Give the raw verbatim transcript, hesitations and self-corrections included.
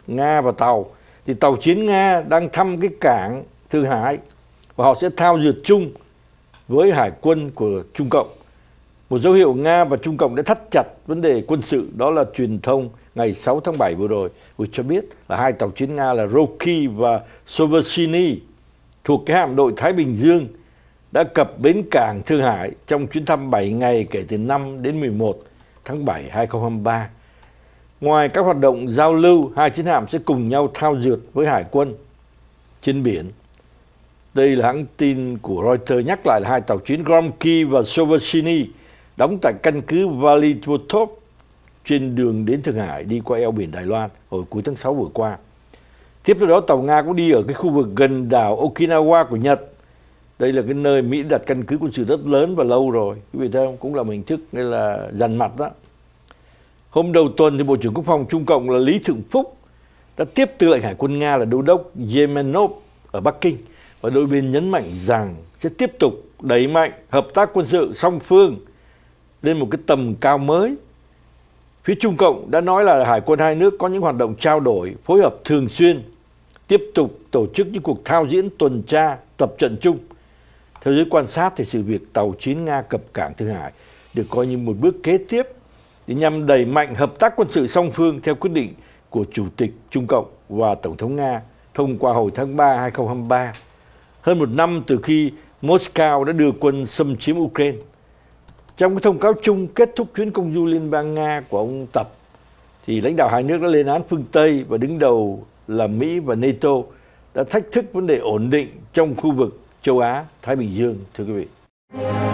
Nga và tàu. Thì tàu chiến Nga đang thăm cái cảng Thượng Hải và họ sẽ thao dượt chung với hải quân của Trung Cộng. Một dấu hiệu Nga và Trung Cộng đã thắt chặt vấn đề quân sự đó là truyền thông ngày sáu tháng bảy vừa rồi vừa cho biết là hai tàu chiến Nga là Roki và Soversky thuộc cái hạm đội Thái Bình Dương đã cập bến cảng Thượng Hải trong chuyến thăm bảy ngày kể từ năm đến mười một tháng bảy năm hai nghìn không trăm hai mươi ba. Ngoài các hoạt động giao lưu, hai chiến hạm sẽ cùng nhau thao dượt với hải quân trên biển. Đây là hãng tin của Reuters nhắc lại là hai tàu chiến Gromky và Soversky đóng tại căn cứ Vladivostok trên đường đến Thượng Hải đi qua eo biển Đài Loan hồi cuối tháng sáu vừa qua. Tiếp theo đó, tàu Nga cũng đi ở cái khu vực gần đảo Okinawa của Nhật. Đây là cái nơi Mỹ đặt căn cứ quân sự rất lớn và lâu rồi. Quý vị thấy không? Cũng là một hình thức nên là dằn mặt đó. Hôm đầu tuần thì Bộ trưởng Quốc phòng Trung Cộng là Lý Thượng Phúc đã tiếp tư lệnh Hải quân Nga là Đô đốc Yemenov ở Bắc Kinh và đôi bên nhấn mạnh rằng sẽ tiếp tục đẩy mạnh hợp tác quân sự song phương lên một cái tầm cao mới. Phía Trung Cộng đã nói là hải quân hai nước có những hoạt động trao đổi, phối hợp thường xuyên, tiếp tục tổ chức những cuộc thao diễn tuần tra, tập trận chung. Theo giới quan sát thì sự việc tàu chiến Nga cập cảng Thượng Hải được coi như một bước kế tiếp để nhằm đẩy mạnh hợp tác quân sự song phương theo quyết định của Chủ tịch Trung Cộng và Tổng thống Nga thông qua hồi tháng ba năm hai nghìn không trăm hai mươi ba, hơn một năm từ khi Moscow đã đưa quân xâm chiếm Ukraine. Trong cái thông cáo chung kết thúc chuyến công du Liên bang Nga của ông Tập, thì lãnh đạo hai nước đã lên án phương Tây và đứng đầu là Mỹ và NATO đã thách thức vấn đề ổn định trong khu vực châu Á, Thái Bình Dương, thưa quý vị.